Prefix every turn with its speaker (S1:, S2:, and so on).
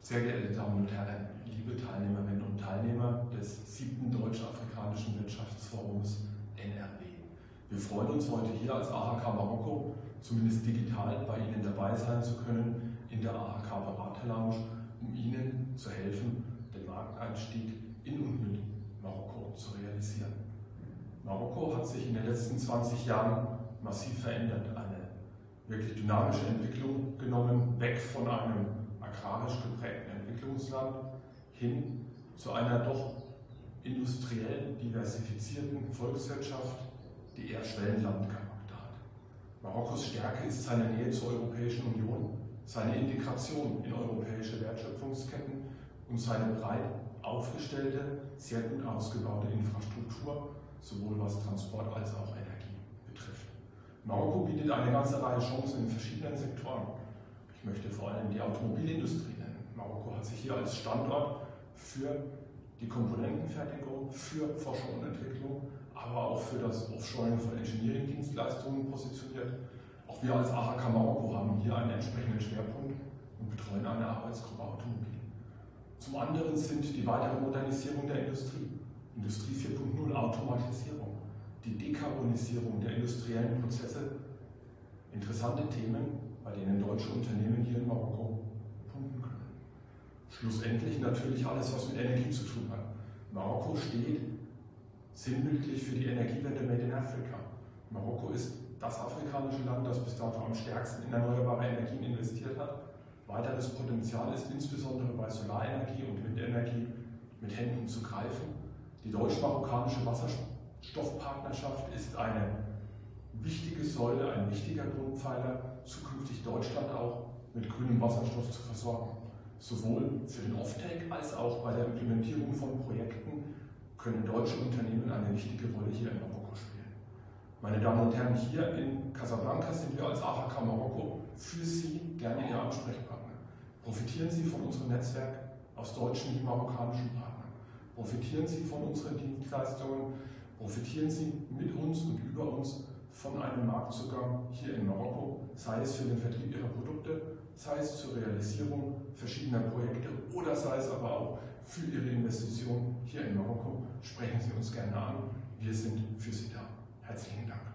S1: Sehr geehrte Damen und Herren, liebe Teilnehmerinnen und Teilnehmer des 7. Deutsch-Afrikanischen Wirtschaftsforums NRW. Wir freuen uns heute hier als AHK Marokko, zumindest digital bei Ihnen dabei sein zu können in der AHK Berater Lounge, um Ihnen zu helfen, den Markteinstieg in und mit Marokko zu realisieren. Marokko hat sich in den letzten 20 Jahren massiv verändert, eine wirklich dynamische Entwicklung genommen, weg von einem agrarisch geprägten Entwicklungsland hin zu einer doch industriell diversifizierten Volkswirtschaft, die eher Schwellenlandcharakter hat. Marokkos Stärke ist seine Nähe zur Europäischen Union, seine Integration in europäische Wertschöpfungsketten und seine breit aufgestellte, sehr gut ausgebaute Infrastruktur, sowohl was Transport als auch Energie betrifft. Marokko bietet eine ganze Reihe Chancen in verschiedenen Sektoren. Ich möchte vor allem die Automobilindustrie nennen. Marokko hat sich hier als Standort für die Komponentenfertigung, für Forschung und Entwicklung, aber auch für das Offshoring von Engineering-Dienstleistungen positioniert. Auch wir als AHK Marokko haben hier einen entsprechenden Schwerpunkt und betreuen eine Arbeitsgruppe Automobil. Zum anderen sind die weitere Modernisierung der Industrie, Industrie 4.0, Automatisierung, die Dekarbonisierung der industriellen Prozesse, interessante Themen, bei denen deutsche Unternehmen hier in Marokko punkten können. Schlussendlich natürlich alles, was mit Energie zu tun hat. Marokko steht sinnbildlich für die Energiewende Made in Africa. Marokko ist das afrikanische Land, das bis dato am stärksten in erneuerbare Energien investiert hat. Weiteres Potenzial ist insbesondere bei Solarenergie und Windenergie mit Händen zu greifen. Die deutsch-marokkanische Wasserstoffpartnerschaft ist eine wichtige Säule, ein wichtiger Grundpfeiler, zukünftig Deutschland auch mit grünem Wasserstoff zu versorgen. Sowohl für den Offtake als auch bei der Implementierung von Projekten können deutsche Unternehmen eine wichtige Rolle hier in Marokko spielen. Meine Damen und Herren, hier in Casablanca sind wir als AHK Marokko für Sie gerne Ihr Ansprechpartner. Profitieren Sie von unserem Netzwerk aus deutschen wie marokkanischen Partnern. Profitieren Sie von unseren Dienstleistungen. Profitieren Sie mit uns und über uns von einem Marktzugang hier in Marokko, sei es für den Vertrieb Ihrer Produkte, sei es zur Realisierung verschiedener Projekte oder sei es aber auch für Ihre Investition hier in Marokko. Sprechen Sie uns gerne an. Wir sind für Sie da. Herzlichen Dank.